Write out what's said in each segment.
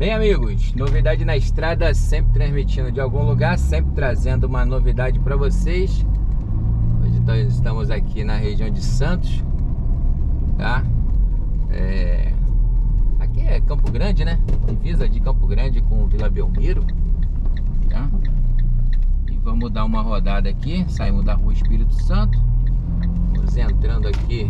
Bem, amigos, novidade na estrada, sempre transmitindo de algum lugar, sempre trazendo uma novidade para vocês. Hoje nós estamos aqui na região de Santos, tá? Aqui é Campo Grande, né? Divisa de Campo Grande com Vila Belmiro, tá? E vamos dar uma rodada aqui, saímos da Rua Espírito Santo, vamos entrando aqui.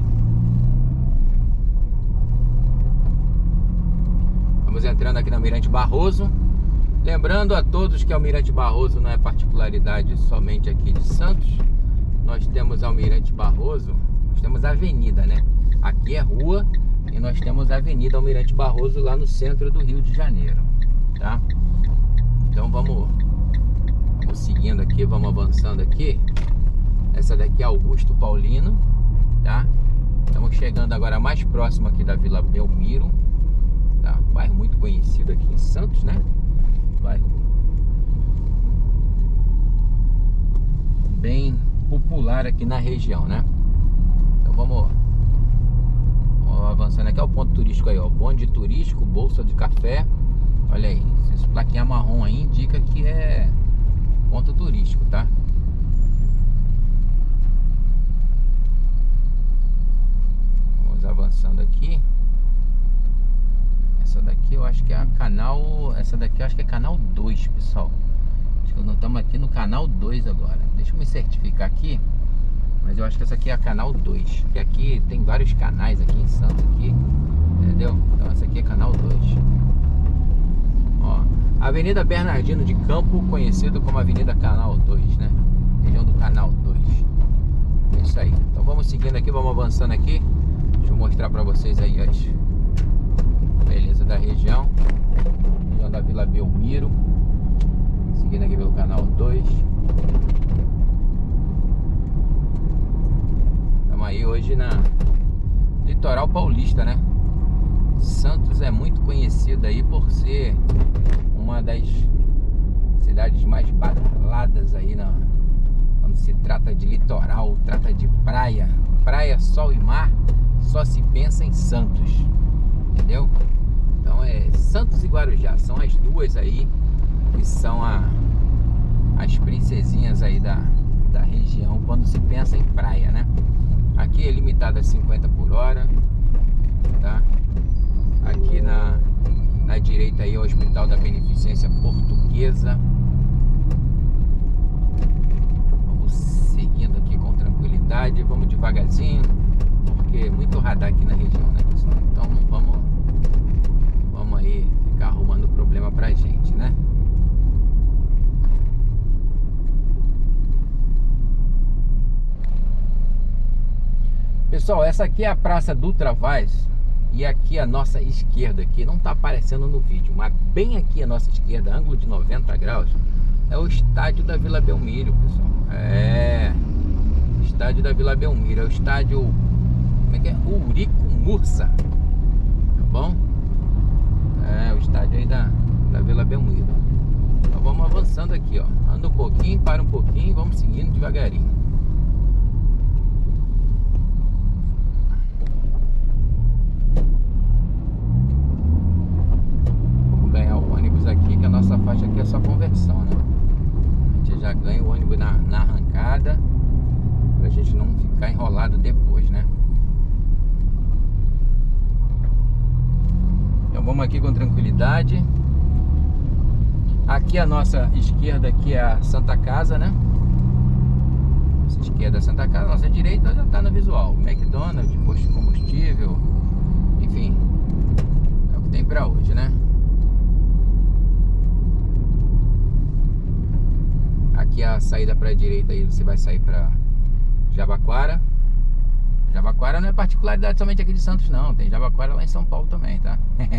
Estamos entrando aqui no Almirante Barroso. Lembrando a todos que Almirante Barroso não é particularidade somente aqui de Santos. Nós temos Almirante Barroso, nós temos a avenida, né? Aqui é rua e nós temos a Avenida Almirante Barroso lá no centro do Rio de Janeiro, tá? Então vamos seguindo aqui, vamos avançando aqui. Essa daqui é Augusto Paulino, tá? Estamos chegando agora mais próximo aqui da Vila Belmiro. Tá? Bairro muito conhecido aqui em Santos, né? Bairro bem popular aqui na região, né? Então vamos avançando aqui. É o ponto turístico aí, ó. Bonde turístico, bolsa de café. Olha aí, esse plaquinha marrom aí indica que é ponto turístico, tá? Vamos avançando aqui. Essa daqui eu acho que é a canal... Essa daqui eu acho que é canal 2, pessoal. Acho que nós estamos aqui no canal 2 agora. Deixa eu me certificar aqui. Mas eu acho que essa aqui é a canal 2. Porque aqui tem vários canais aqui em Santos aqui. Entendeu? Então essa aqui é canal 2. Ó, Avenida Bernardino de Campo, conhecido como Avenida Canal 2, né? Região do canal 2. É isso aí. Então vamos seguindo aqui, vamos avançando aqui. Deixa eu mostrar pra vocês aí as... beleza da região da Vila Belmiro, seguindo aqui pelo canal 2. Estamos aí hoje na Litoral Paulista, né? Santos é muito conhecida aí por ser uma das cidades mais badaladas aí quando se trata de litoral, trata de praia, sol e mar, só se pensa em Santos, entendeu? Então é Santos e Guarujá, são as duas aí que são as princesinhas aí da região quando se pensa em praia, né? Aqui é limitado a 50 por hora, tá? Aqui na direita aí é o Hospital da Beneficência Portuguesa. Vamos seguindo aqui com tranquilidade, vamos devagarzinho, porque é muito radar aqui na região, né, pessoal? Então vamos aí ficar arrumando problema pra gente, né? Pessoal, essa aqui é a Praça Dutra Vaz. E aqui a nossa esquerda aqui, não tá aparecendo no vídeo, mas bem aqui a nossa esquerda, ângulo de 90 graus, é o estádio da Vila Belmiro, pessoal. Estádio da Vila Belmiro, é o estádio, como é que é? Eurico Mursa, tá bom? É o estádio aí da Vila Belmiro. Então vamos avançando aqui, ó. Anda um pouquinho, para um pouquinho, vamos seguindo devagarinho. Vamos ganhar o ônibus aqui, que a nossa faixa aqui é só conversão, né? A gente já ganha o ônibus na arrancada, pra gente não ficar enrolado depois, né? Então vamos aqui com tranquilidade. Aqui a nossa esquerda aqui é a Santa Casa, né? Nossa esquerda é a Santa Casa, nossa direita já tá no visual. McDonald's, posto de combustível, enfim, é o que tem pra hoje, né? Aqui a saída pra direita aí, você vai sair pra Jabaquara. Jabaquara não é particularidade somente aqui de Santos, não. Tem Jabaquara lá em São Paulo também, tá?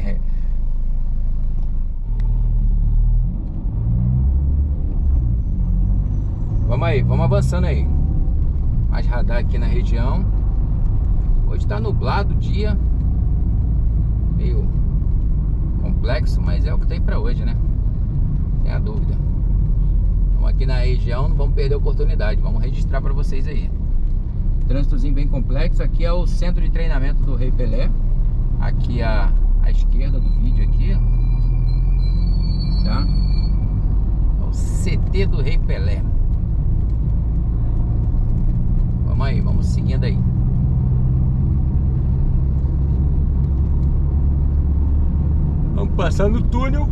Vamos aí, vamos avançando aí. Mais radar aqui na região. Hoje tá nublado o dia, meio complexo, mas é o que tem pra hoje, né? Sem a dúvida. Vamos aqui na região, não vamos perder a oportunidade. Vamos registrar pra vocês aí. Trânsitozinho bem complexo. Aqui é o centro de treinamento do Rei Pelé. Aqui à esquerda do vídeo aqui, Vale do Rei Pelé. Vamos aí, vamos seguindo aí. Vamos passar no túnel.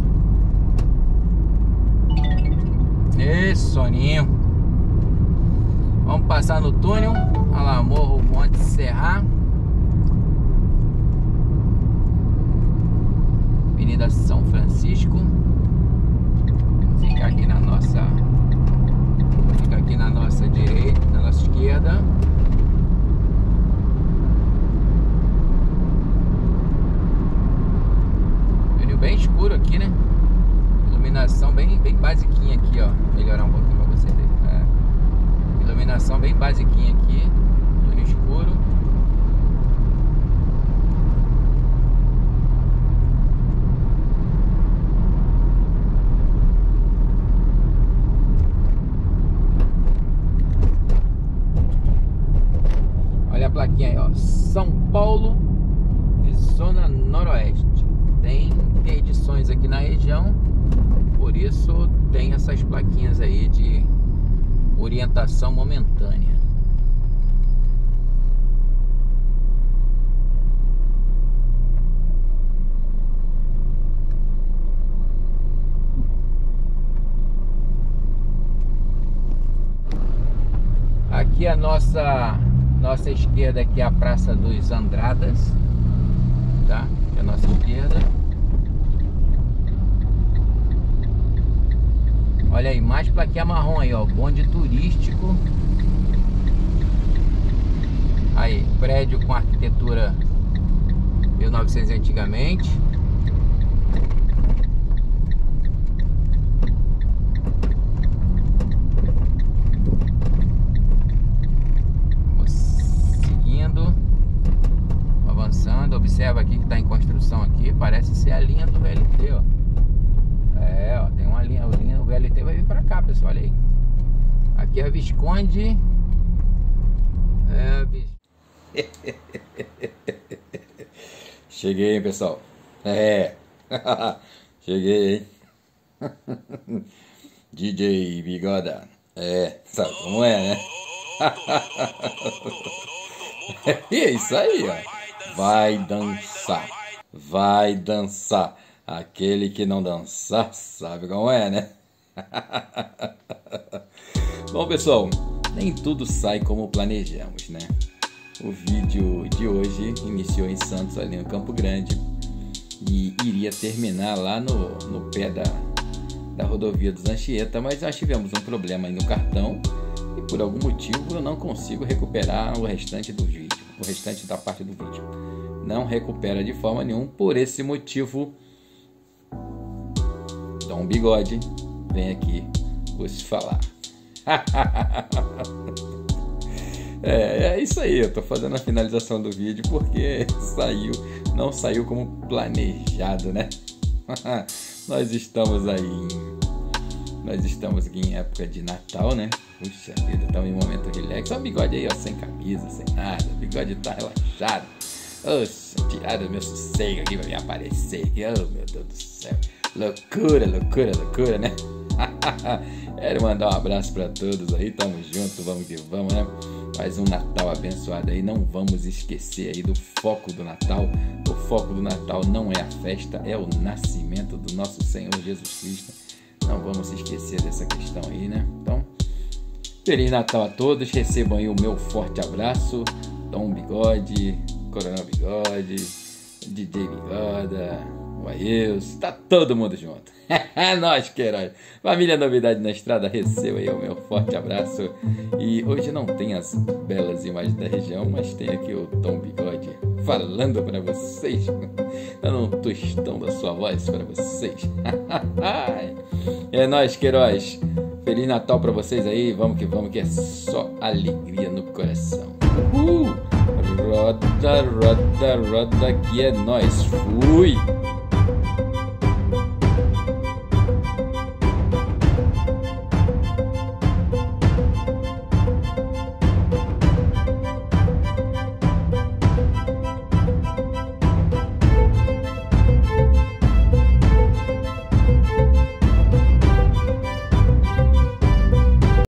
Ê, soninho. Vamos passar no túnel. Olha lá, Morro Monte Serra. Avenida São Francisco. Fica aqui na nossa. Fica aqui na nossa direita, na nossa esquerda. Túnel bem escuro aqui, né? Iluminação bem basiquinha aqui, ó. Melhorar um pouquinho pra você ver. Iluminação bem basiquinha aqui. Túnel escuro. Olha a plaquinha aí, ó. São Paulo e Zona Noroeste. Tem interdições aqui na região. Por isso tem essas plaquinhas aí de orientação momentânea. Aqui a nossa esquerda aqui é a Praça dos Andradas, tá? Aqui é a nossa esquerda. Olha aí, mais plaquinha marrom aí, ó. Bonde turístico. Aí, prédio com arquitetura 1900 antigamente. Vamos seguindo. Avançando. Observa aqui que está em construção aqui. Parece ser a linha do VLT, ó. É, ó, tem uma linha, o VLT vai vir pra cá, pessoal, olha aí. Aqui é a Visconde. Cheguei, hein, pessoal. Cheguei, hein. DJ Bigoda. Sabe como é, né? É isso aí, ó. Vai dançar. Vai dançar. Aquele que não dançar sabe como é, né? Bom, pessoal, nem tudo sai como planejamos, né? O vídeo de hoje iniciou em Santos, ali no Campo Grande, e iria terminar lá no pé da rodovia dos Anchieta, mas nós tivemos um problema aí no cartão e por algum motivo eu não consigo recuperar o restante do vídeo, o restante da parte do vídeo. Não recupera de forma nenhuma, por esse motivo Dom Bigode vem aqui vos falar. É isso aí, eu tô fazendo a finalização do vídeo porque não saiu como planejado, né? Nós estamos aqui em época de Natal, né? Puxa vida, estamos em momento relax. Olha o Bigode aí, ó, sem camisa, sem nada. O Bigode tá relaxado. Oxa, tiraram o meu sossego aqui pra me aparecer. Oh, meu Deus do céu. Loucura, loucura, loucura, né? Quero mandar um abraço pra todos aí. Tamo junto, vamos que vamos, né? Mais um Natal abençoado aí. Não vamos esquecer aí do foco do Natal. O foco do Natal não é a festa, é o nascimento do nosso Senhor Jesus Cristo. Não vamos esquecer dessa questão aí, né? Então, Feliz Natal a todos. Recebam aí o meu forte abraço. Dom Bigode, Coronel Bigode, DJ Bigoda, o Ailson, tá todo mundo junto. Nós, Queiroz. Família Novidade na Estrada, receba aí o meu forte abraço. E hoje não tem as belas imagens da região, mas tem aqui o Dom Bigode falando para vocês, dando um tostão da sua voz para vocês. É nóis, Queiroz. Feliz Natal para vocês aí. Vamos que é só alegria no coração. Roda, roda, roda, que é nóis. Fui!